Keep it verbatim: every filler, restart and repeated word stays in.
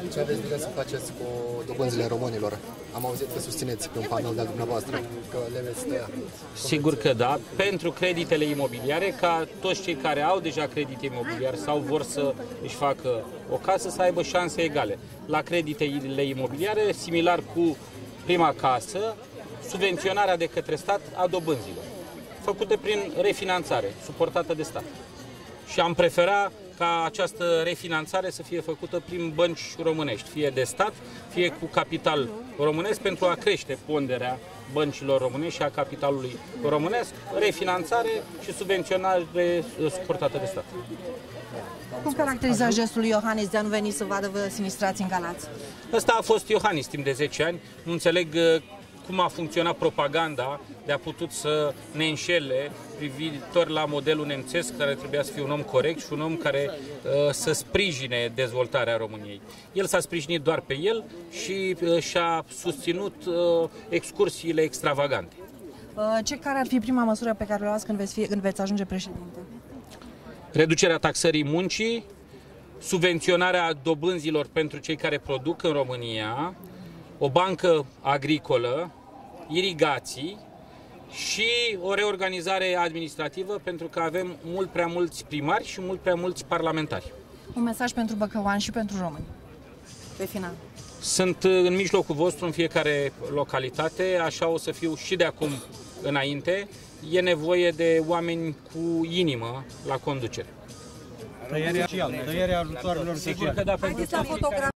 Ce aveți de gând să faceți cu dobânzile românilor? Am auzit că susțineți pe un panel de-al dumneavoastră că le veți tăia. Sigur că da, pentru creditele imobiliare, ca toți cei care au deja credit imobiliar sau vor să își facă o casă să aibă șanse egale. La creditele imobiliare, similar cu prima casă, subvenționarea de către stat a dobânzilor, făcute prin refinanțare, suportată de stat. Și am preferat ca această refinanțare să fie făcută prin bănci românești, fie de stat, fie cu capital românesc, pentru a crește ponderea băncilor românești și a capitalului românesc, refinanțare și subvenționare suportată de stat. Cum caracteriza gestul lui Iohannis de a nu veni să vadă vă sinistrați în Galați? Ăsta a fost Iohannis timp de zece ani. Nu înțeleg cum a funcționat propaganda de a putut să ne înșele privitor la modelul nemțesc, care trebuia să fie un om corect și un om care uh, să sprijine dezvoltarea României. El s-a sprijinit doar pe el și uh, și-a susținut uh, excursiile extravagante. Uh, ce care ar fi prima măsură pe care o luați când veți, fi, când veți ajunge președinte? Reducerea taxării muncii, subvenționarea dobânzilor pentru cei care produc în România, o bancă agricolă, irigații și o reorganizare administrativă, pentru că avem mult prea mulți primari și mult prea mulți parlamentari. Un mesaj pentru băcăuani și pentru români, pe final. Sunt în mijlocul vostru în fiecare localitate, așa o să fiu și de acum înainte. E nevoie de oameni cu inimă la conducere. Tăierea, tăierea ajutoarelor sociale. Sigur că da, pentru